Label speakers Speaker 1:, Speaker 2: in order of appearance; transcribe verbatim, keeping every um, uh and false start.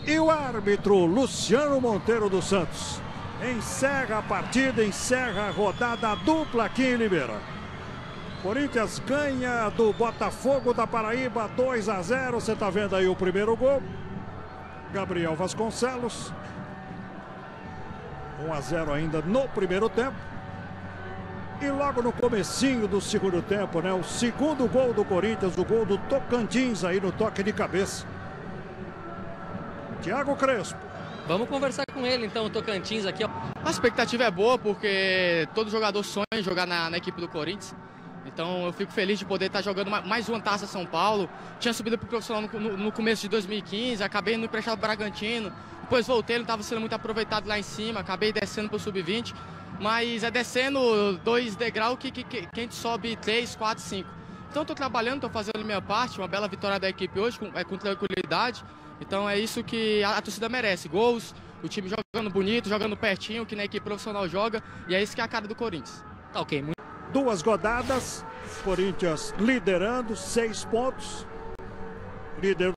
Speaker 1: E o árbitro Luciano Monteiro dos Santos encerra a partida, encerra a rodada dupla aqui em Limeira. Corinthians ganha do Botafogo da Paraíba dois a zero. Você está vendo aí o primeiro gol. Gabriel Vasconcelos. um a zero ainda no primeiro tempo. E logo no comecinho do segundo tempo, né? O segundo gol do Corinthians, o gol do Tocantins aí no toque de cabeça. Thiago Crespo.
Speaker 2: Vamos conversar com ele então, o Tocantins aqui. Ó.
Speaker 3: A expectativa é boa porque todo jogador sonha em jogar na, na equipe do Corinthians. Então eu fico feliz de poder estar jogando mais uma Taça São Paulo. Tinha subido para o profissional no, no, no começo de dois mil e quinze, acabei no emprestado para o Bragantino. Depois voltei, não estava sendo muito aproveitado lá em cima, acabei descendo para o sub vinte. Mas é descendo dois degraus que, que, que a gente sobe três, quatro, cinco. Então estou trabalhando, estou fazendo a minha parte, uma bela vitória da equipe hoje, com, é, com tranquilidade. Então é isso que a, a torcida merece, gols, o time jogando bonito, jogando pertinho, que na equipe profissional joga, e é isso que é a cara do Corinthians.
Speaker 2: Tá ok, muito...
Speaker 1: Duas rodadas, Corinthians liderando, seis pontos, líder